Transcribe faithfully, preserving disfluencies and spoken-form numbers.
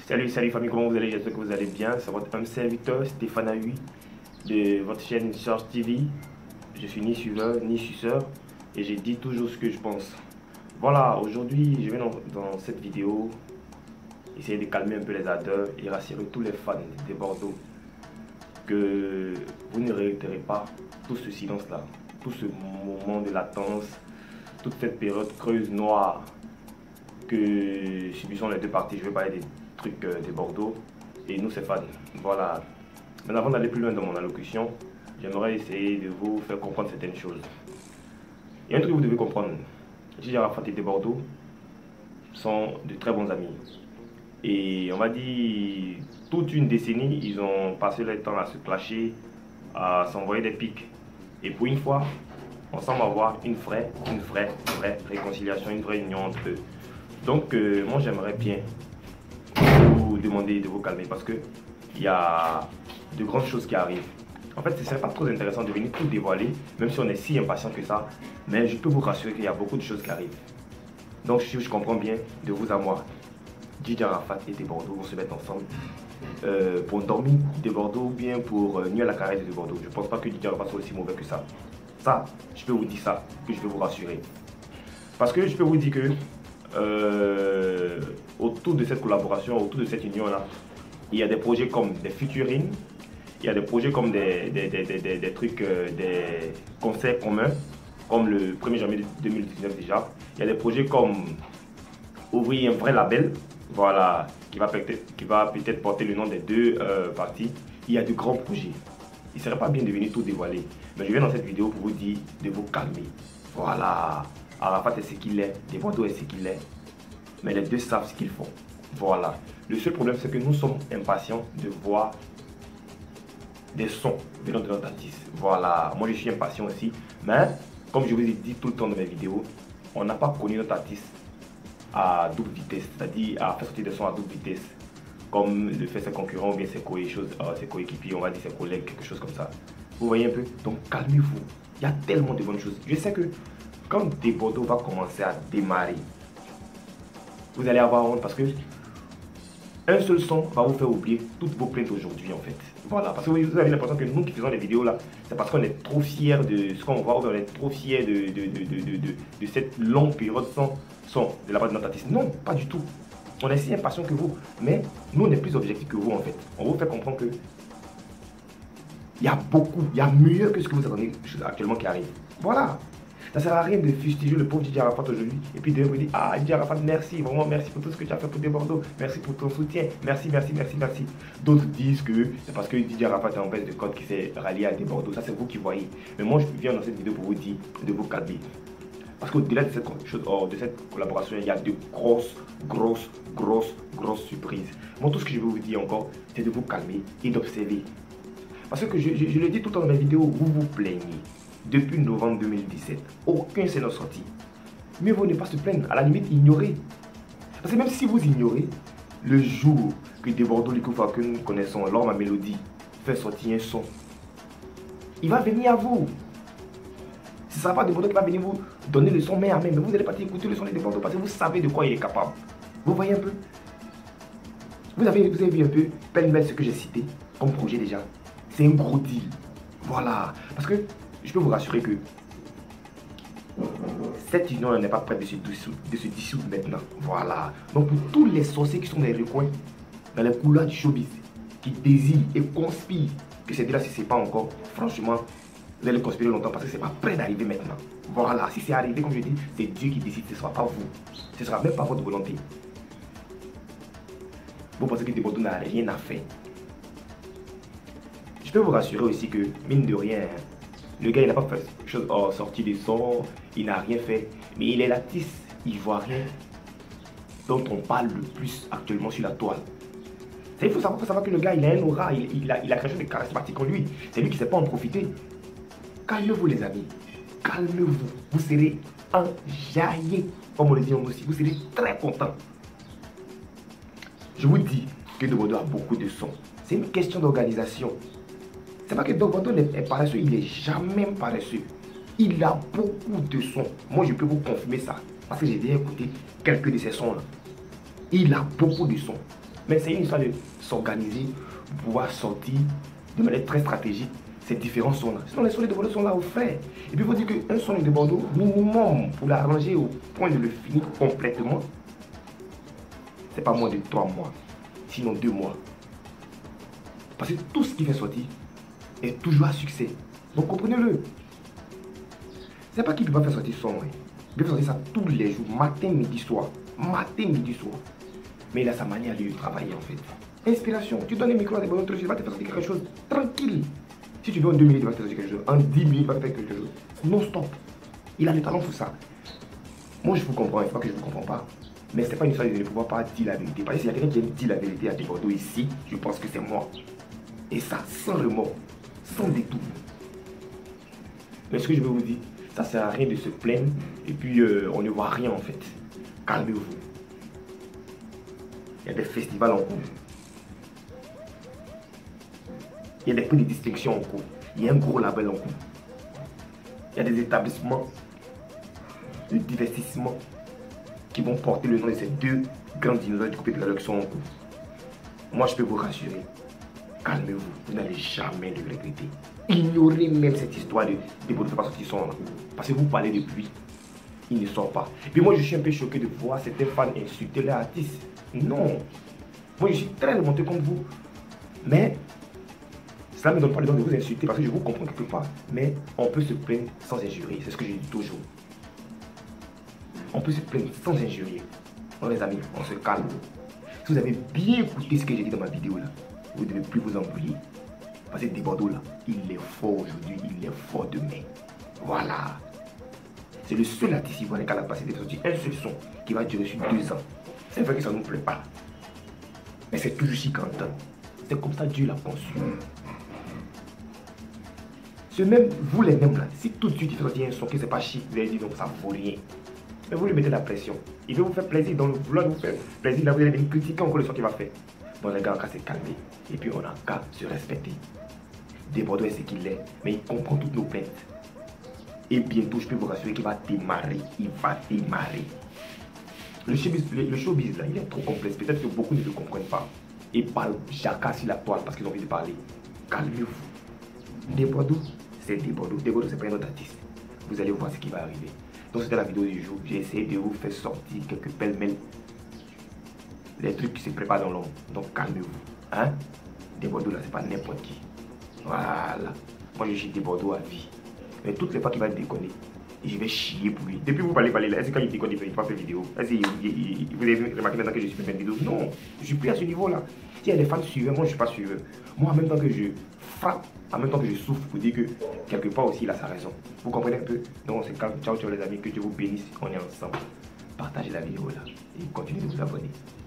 Salut, salut famille, comment vous allez? J'espère que vous allez bien. C'est votre homme serviteur Stéphane Ahui de votre chaîne Charge T V. Je suis ni suiveur ni suceur et j'ai dit toujours ce que je pense. Voilà, aujourd'hui je vais dans, dans cette vidéo essayer de calmer un peu les ardeurs et rassurer tous les fans de Bordeaux que vous ne regretterez pas tout ce silence là, tout ce moment de latence, toute cette période creuse noire que subissons les deux parties. Je vais parler des trucs de Bordeaux et nous c'est fans. Voilà. Mais avant d'aller plus loin dans mon allocution, j'aimerais essayer de vous faire comprendre certaines choses. Il y a un truc que vous devez comprendre. Djidji Arafat et de Bordeaux sont de très bons amis. Et on va dire, toute une décennie, ils ont passé leur temps à se clasher, à s'envoyer des pics. Et pour une fois, on semble avoir une vraie, une vraie, vraie réconciliation, une vraie union entre eux. Donc, euh, moi j'aimerais bien vous demander de vous calmer parce que il y a de grandes choses qui arrivent. En fait, ce ne serait pas trop intéressant de venir tout dévoiler, même si on est si impatient que ça. Mais je peux vous rassurer qu'il y a beaucoup de choses qui arrivent. Donc, si je comprends bien, de vous à moi, Djidji Arafat et de Bordeaux vont se mettre ensemble euh, pour dormir de Bordeaux ou bien pour euh, nuire à la carrière de Bordeaux. Je ne pense pas que Djidji Arafat soit aussi mauvais que ça. Ça, je peux vous dire ça, que je peux vous rassurer. Parce que je peux vous dire que euh, autour de cette collaboration, autour de cette union-là, il y a des projets comme des featuring, il y a des projets comme des, des, des, des, des trucs, euh, des concerts communs, comme le premier janvier deux mille dix-neuf déjà. Il y a des projets comme ouvrir un vrai label, voilà, qui va peut-être qui va peut-être porter le nom des deux euh, parties. Il y a de grands projets. Il ne serait pas bien de venir tout dévoiler. Mais je viens dans cette vidéo pour vous dire de vous calmer. Voilà. Arafat est ce qu'il est, de Bordeaux est ce qu'il est. Mais les deux savent ce qu'ils font. Voilà. Le seul problème, c'est que nous sommes impatients de voir des sons venant de notre artiste. Voilà. Moi, je suis impatient aussi. Mais, comme je vous ai dit tout le temps dans mes vidéos, on n'a pas connu notre artiste à double vitesse. C'est-à-dire à faire sortir des sons à double vitesse. Comme le fait ses concurrents ou bien ses coéquipiers, on va dire ses collègues, quelque chose comme ça. Vous voyez un peu? Donc, calmez-vous. Il y a tellement de bonnes choses. Je sais que quand de Bordeaux va commencer à démarrer, vous allez avoir honte parce que un seul son va vous faire oublier toutes vos plaintes aujourd'hui en fait. Voilà, parce que vous avez l'impression que nous qui faisons des vidéos là, c'est parce qu'on est trop fiers de ce qu'on voit, ou on est trop fiers de, de, de, de, de, de, de cette longue période sans son de la part de notre artiste. Non, pas du tout. On est si impatient que vous, mais nous on est plus objectifs que vous en fait. On vous fait comprendre que il y a beaucoup, il y a mieux que ce que vous attendez actuellement qui arrive. Voilà. Ça ne sert à rien de fustiger le pauvre Djidji Arafat aujourd'hui et puis de vous dire ah Djidji Arafat merci, vraiment merci pour tout ce que tu as fait pour des Bordeaux, merci pour ton soutien, merci, merci, merci, merci. D'autres disent que c'est parce que Djidji Arafat est en baisse de code qui s'est rallié à des Bordeaux, ça c'est vous qui voyez. Mais moi je viens dans cette vidéo pour vous dire de vous calmer. Parce qu'au-delà de cette, oh, de cette collaboration, il y a de grosses, grosses, grosses, grosses surprises. Moi tout ce que je veux vous dire encore, c'est de vous calmer et d'observer. Parce que je, je, je le dis tout le temps dans mes vidéos, vous vous plaignez. Depuis novembre deux mille dix-sept, aucun scène n'est sorti. Mieux vaut ne pas se plaindre, à la limite ignorer. Parce que même si vous ignorez, le jour que de Bordeaux, les Koufa que nous connaissons, L'Homme à Mélodie, fait sortir un son, il va venir à vous. Ce ne sera pas de Bordeaux qui va venir vous donner le son main à main, mais vous allez partir écouter le son de Bordeaux parce que vous savez de quoi il est capable. Vous voyez un peu? Vous avez, vous avez vu un peu, pêle-mêle ce que j'ai cité comme projet déjà. C'est un gros deal. Voilà. Parce que je peux vous rassurer que cette union n'est pas prête de se dissoudre, de se dissoudre maintenant. Voilà. Donc pour tous les sorciers qui sont dans les recoins, dans les couloirs du showbiz, qui désirent et conspirent que c'est là si ce n'est pas encore, franchement, vous allez conspirer longtemps parce que ce n'est pas prêt d'arriver maintenant. Voilà. Si c'est arrivé, comme je dis, c'est Dieu qui décide, ce ne sera pas vous. Ce ne sera même pas votre volonté. Vous pensez que de Bordeaux n'a rien à faire. Je peux vous rassurer aussi que, mine de rien, le gars il n'a pas fait quelque chose, oh, sorti des sons, il n'a rien fait. Mais il est l'artiste ivoirien dont on parle le plus actuellement sur la toile. Il faut savoir, faut savoir que le gars il a un aura, il, il, a, il a quelque chose de charismatique en lui. C'est lui qui ne sait pas en profiter. Calmez-vous les amis, calmez-vous. Vous serez enjaillés, comme on le dit en aussi. Vous serez très content. Je vous dis que de Bordeaux a beaucoup de sons. C'est une question d'organisation. C'est pas que Bordeaux est paresseux, il n'est jamais paresseux. Il a beaucoup de sons. Moi, je peux vous confirmer ça. Parce que j'ai déjà écouté quelques de ces sons-là. Il a beaucoup de sons. Mais c'est une histoire de s'organiser, pour pouvoir sortir de manière très stratégique ces différents sons là. Sinon les sons de Bordeaux sont là au frais. Et puis il faut dire qu'un son de Bordeaux, minimum, pour l'arranger au point de le finir complètement, c'est pas moins de trois mois, sinon deux mois. Parce que tout ce qui fait sortir est toujours à succès. Donc comprenez-le. C'est pas qu'il ne peut pas faire sortir son, ouais. Il peut faire sortir ça tous les jours, matin, midi, soir. Matin, midi, soir. Mais il a sa manière de travailler en fait. Inspiration. Tu donnes les micros à des bonhommes, tu vas te faire sortir quelque chose tranquille. Si tu veux en deux minutes, il va te faire sortir quelque chose. En dix minutes, il va te faire quelque chose. Non-stop. Il a le talent pour ça. Moi, je vous comprends, il ne faut pas que je ne vous comprends pas. Mais ce n'est pas une histoire de ne pouvoir pas dire la vérité. Parce que s'il y a quelqu'un qui aime dire la vérité à des Bordeaux ici, je pense que c'est moi. Et ça, sans remords, sans détour. Mais ce que je veux vous dire, ça ne sert à rien de se plaindre et puis euh, on ne voit rien en fait. Calmez-vous. Il y a des festivals en cours. Il y a des prix de distinction en cours. Il y a un gros label en cours. Il y a des établissements de divertissement qui vont porter le nom de ces deux grands dinosaures du coupé de la qui sont en cours. Moi, je peux vous rassurer. Calmez-vous. Vous n'allez jamais le regretter. Ignorez même cette histoire de des Bordeaux pas sortir son là. Parce que vous parlez depuis. Il ne sort pas. Et puis moi, je suis un peu choqué de voir certains fans insulter les artistes. Non. Moi, je suis très remonté comme vous. Mais cela ne me donne pas le droit de vous insulter parce que je vous comprends quelque part. Mais on peut se plaindre sans injurier. C'est ce que je dis toujours. On peut se plaindre sans injurier. Non, les amis, on se calme. Si vous avez bien écouté ce que j'ai dit dans ma vidéo là, vous ne devez plus vous embrouiller. Parce que des Bordeaux là, il est fort aujourd'hui, il est fort demain. Voilà. C'est le seul artiste ivoirien qui a passé de sortir un seul son qui va durer sur deux ans. C'est vrai que ça ne nous plaît pas. Mais c'est toujours si content. C'est comme ça Dieu l'a conçu. Ce même, vous les mêmes là, si tout de suite il fait sortir un son qui c'est pas chic, vous allez dire donc ça vaut rien. Mais vous lui mettez la pression. Il veut vous faire plaisir, donc vouloir vous faire plaisir, là vous allez critiquer encore le son qu'il va faire. Bon les gars, on a qu'à se calmer. Et puis on a qu'à se respecter. Des Bordeaux est ce qu'il est, mais il comprend toutes nos plaintes. Et bientôt, je peux vous rassurer qu'il va démarrer. Il va démarrer. Le showbiz, le, le showbiz là, il est trop complexe. Peut-être que beaucoup ne le comprennent pas. Et parlent chacun sur la toile parce qu'ils ont envie de parler. Calmez-vous. Des Bordeaux, c'est des Bordeaux. Des Bordeaux, c'est pas un autre artiste. Vous allez voir ce qui va arriver. Donc c'était la vidéo du jour. J'ai essayé de vous faire sortir quelques pêle-mêle. Les trucs qui se préparent dans l'ombre. Donc calmez-vous. Hein? Des Bordeaux là, c'est pas n'importe qui. Voilà. Moi je suis des Bordeaux à vie. Mais toutes les fois qu'il va déconner, je vais chier pour lui. Depuis vous parlez, parlez là, est-ce que quand il déconne, il ne fait pas faire vidéo? Est-ce que vous avez remarqué maintenant que je suis fait une vidéo? Non, je suis plus à ce niveau-là. S'il y a des fans suiveurs, moi je ne suis pas suiveur. Moi en même temps que je frappe, en même temps que je souffre, pour dire que quelque part aussi il a sa raison. Vous comprenez un peu? Donc on se calme. Ciao, ciao les amis, que Dieu vous bénisse. On est ensemble. Partagez la vidéo là et continuez de vous abonner.